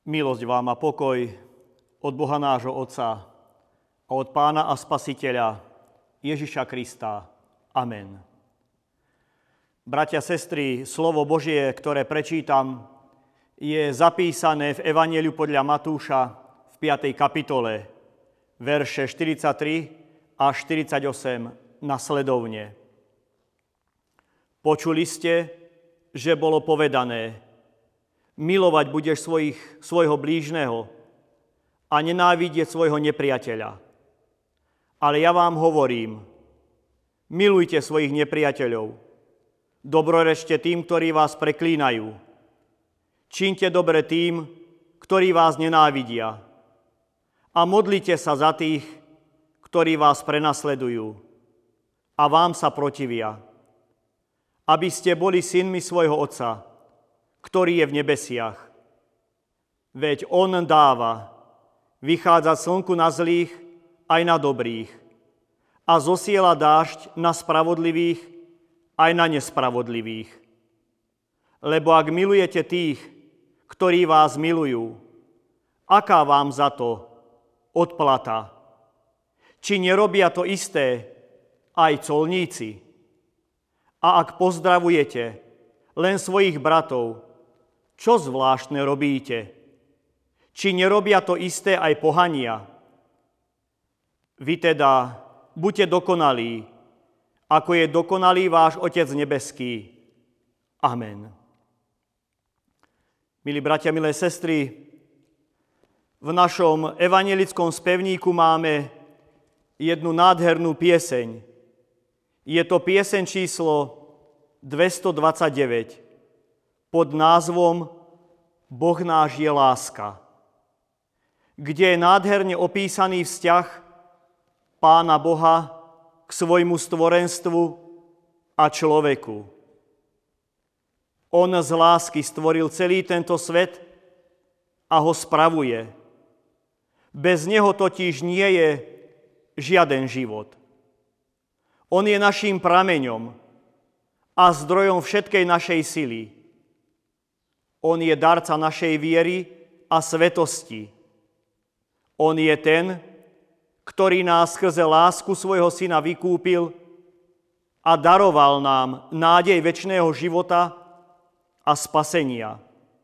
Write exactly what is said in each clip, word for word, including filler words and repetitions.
Milosť vám a pokoj od Boha nášho Otca a od Pána a Spasiteľa Ježiša Krista. Amen. Bratia, sestry, slovo Božie, ktoré prečítam, je zapísané v Evanjeliu podľa Matúša v piatej kapitole, verše štyridsaťtri a štyridsaťosem nasledovne. Počuli ste, že bolo povedané: milovať budeš svojich, svojho blížneho a nenávidieť svojho nepriateľa. Ale ja vám hovorím, milujte svojich nepriateľov, dobrorečte tým, ktorí vás preklínajú, čiňte dobre tým, ktorí vás nenávidia a modlite sa za tých, ktorí vás prenasledujú a vám sa protivia, aby ste boli synmi svojho Otca, ktorý je v nebesiach. Veď on dáva vychádzať slnku na zlých aj na dobrých a zosiela dážď na spravodlivých aj na nespravodlivých. Lebo ak milujete tých, ktorí vás milujú, aká vám za to odplata? Či nerobia to isté aj colníci? A ak pozdravujete len svojich bratov, čo zvláštne robíte? Či nerobia to isté aj pohania? Vy teda buďte dokonalí, ako je dokonalý váš Otec nebeský. Amen. Milí bratia, milé sestry, v našom evanjelickom spevníku máme jednu nádhernú pieseň. Je to pieseň číslo dvestodvadsaťdeväť pod názvom Boh náš je láska, kde je nádherne opísaný vzťah Pána Boha k svojmu stvorenstvu a človeku. On z lásky stvoril celý tento svet a ho spravuje. Bez neho totiž nie je žiaden život. On je naším prameňom a zdrojom všetkej našej sily. On je darca našej viery a svetosti. On je ten, ktorý nás skrze lásku svojho syna vykúpil a daroval nám nádej večného života a spasenia.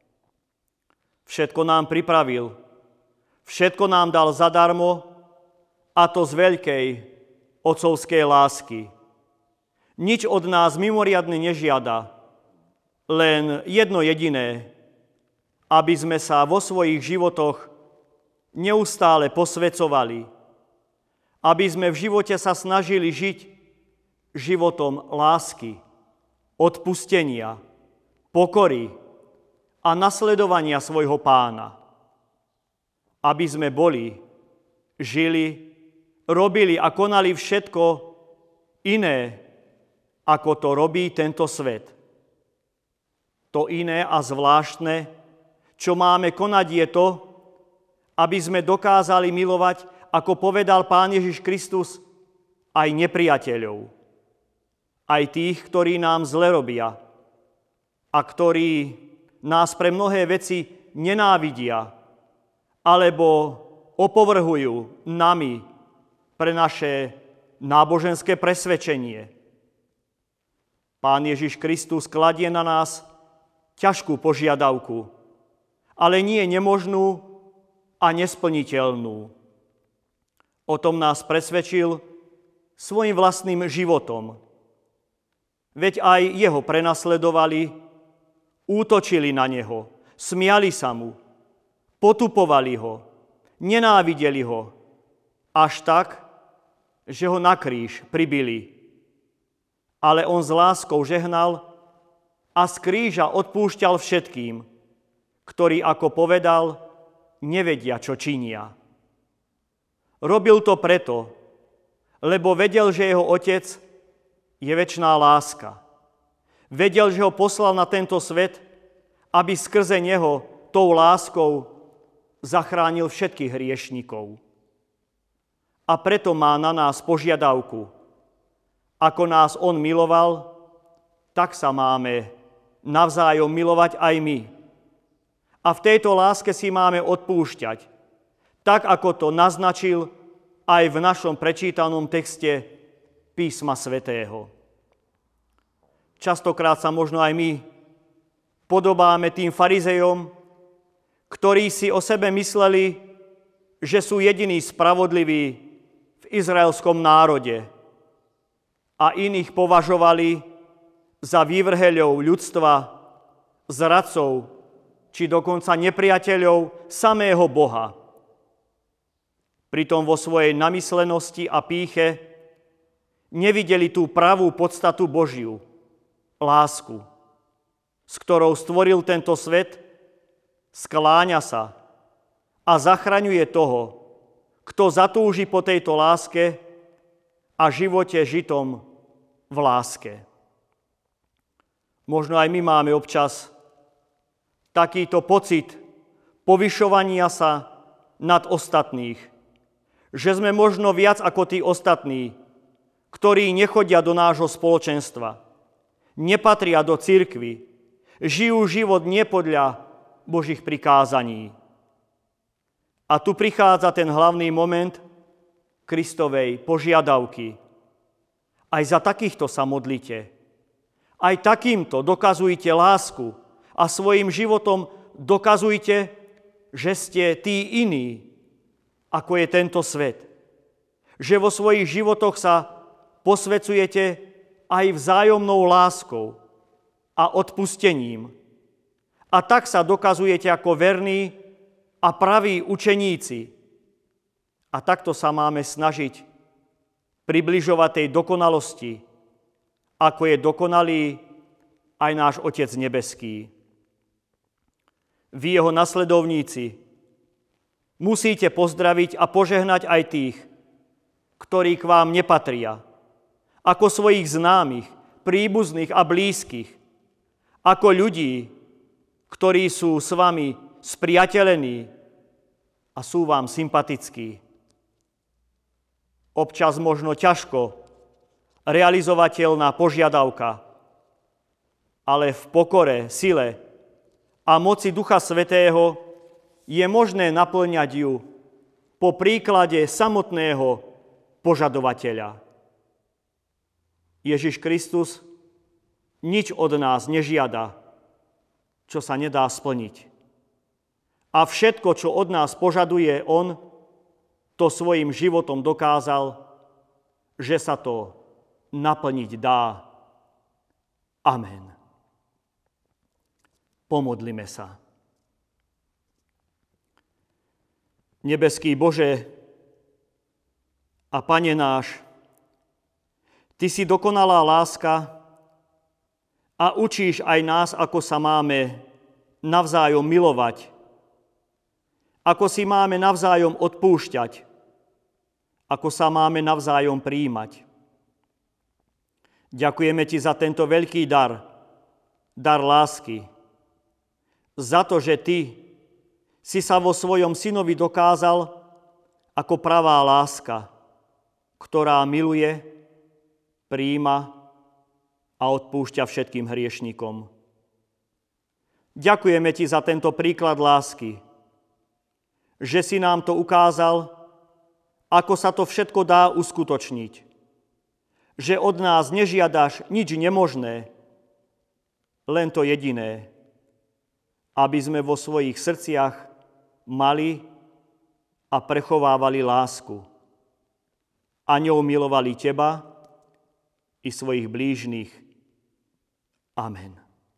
Všetko nám pripravil, všetko nám dal zadarmo, a to z veľkej otcovskej lásky. Nič od nás mimoriadne nežiada, len jedno jediné, aby sme sa vo svojich životoch neustále posväcovali, aby sme v živote sa snažili žiť životom lásky, odpustenia, pokory a nasledovania svojho Pána. Aby sme boli, žili, robili a konali všetko iné, ako to robí tento svet. To iné a zvláštne, čo máme konať, je to, aby sme dokázali milovať, ako povedal Pán Ježiš Kristus, aj nepriateľov, aj tých, ktorí nám zle robia a ktorí nás pre mnohé veci nenávidia alebo opovrhujú nami pre naše náboženské presvedčenie. Pán Ježiš Kristus kladie na nás ťažkú požiadavku, ale nie nemožnú a nesplniteľnú. O tom nás presvedčil svojim vlastným životom. Veď aj jeho prenasledovali, útočili na neho, smiali sa mu, potupovali ho, nenávideli ho, až tak, že ho na kríž pribili. Ale on s láskou žehnal a z kríža odpúšťal všetkým, ktorí, ako povedal, nevedia, čo činia. Robil to preto, lebo vedel, že jeho Otec je večná láska. Vedel, že ho poslal na tento svet, aby skrze neho tou láskou zachránil všetkých hriešnikov. A preto má na nás požiadavku. Ako nás on miloval, tak sa máme navzájom milovať aj my. A v tejto láske si máme odpúšťať, tak ako to naznačil aj v našom prečítanom texte Písma svätého. Častokrát sa možno aj my podobáme tým farizejom, ktorí si o sebe mysleli, že sú jediní spravodliví v izraelskom národe a iných považovali za vývrheľov ľudstva, zradcov či dokonca nepriateľov samého Boha. Pritom vo svojej namyslenosti a pýche nevideli tú pravú podstatu Božiu, lásku, s ktorou stvoril tento svet, skláňa sa a zachraňuje toho, kto zatúži po tejto láske a živote žitom v láske. Možno aj my máme občas takýto pocit povyšovania sa nad ostatných, že sme možno viac ako tí ostatní, ktorí nechodia do nášho spoločenstva, nepatria do cirkvi, žijú život nie podľa Božích prikázaní. A tu prichádza ten hlavný moment Kristovej požiadavky. Aj za takýchto sa modlite. Aj takýmto dokazujte lásku a svojim životom dokazujte, že ste tí iní, ako je tento svet. Že vo svojich životoch sa posvecujete aj vzájomnou láskou a odpustením. A tak sa dokazujete ako verní a praví učeníci. A takto sa máme snažiť približovať tej dokonalosti, ako je dokonalý aj náš Otec nebeský. Vy, jeho nasledovníci, musíte pozdraviť a požehnať aj tých, ktorí k vám nepatria, ako svojich známych, príbuzných a blízkych, ako ľudí, ktorí sú s vami spriateľení a sú vám sympatickí. Občas možno ťažko realizovateľná požiadavka, ale v pokore, sile a moci Ducha Svätého je možné naplňať ju po príklade samotného požadovateľa. Ježiš Kristus nič od nás nežiada, čo sa nedá splniť. A všetko, čo od nás požaduje on, to svojim životom dokázal, že sa to naplniť dá. Amen. Pomodlime sa. Nebeský Bože a Pane náš, Ty si dokonalá láska a učíš aj nás, ako sa máme navzájom milovať, ako si máme navzájom odpúšťať, ako sa máme navzájom prijímať. Ďakujeme Ti za tento veľký dar, dar lásky, za to, že Ty si sa vo svojom synovi dokázal ako pravá láska, ktorá miluje, prijíma a odpúšťa všetkým hriešnikom. Ďakujeme Ti za tento príklad lásky, že si nám to ukázal, ako sa to všetko dá uskutočniť. Že od nás nežiadaš nič nemožné, len to jediné, aby sme vo svojich srdciach mali a prechovávali lásku a ňou milovali Teba i svojich blížnych. Amen.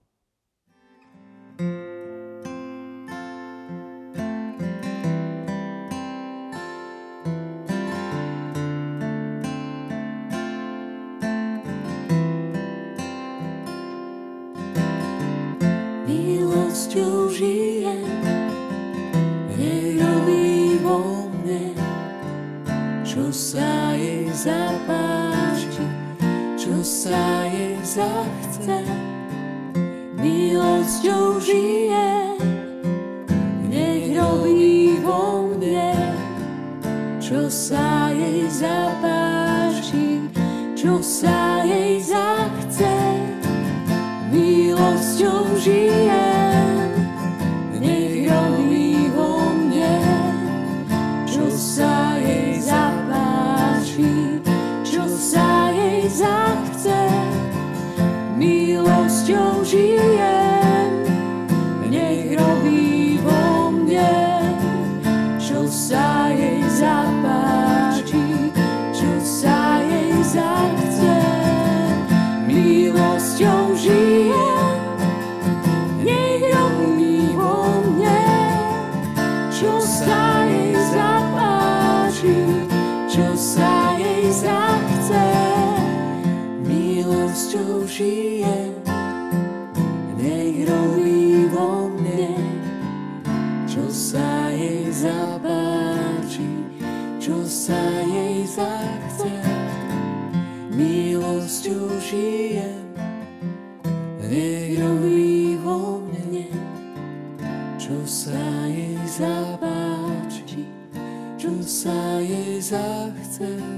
Milosťou žijem, nech robí vo mne, čo sa jej zapáči, čo sa jej zachce. Milosťou žijem, nech robí vo mne, čo sa jej zapáči, čo sa jej zachce. Milosťou žijem, nech milosťou žijem, nech robí vo mne, čo sa jej zapáči, čo sa jej zachce. Milosťou žijem, nech robí vo mne, čo sa jej zapáči, čo sa jej zachce.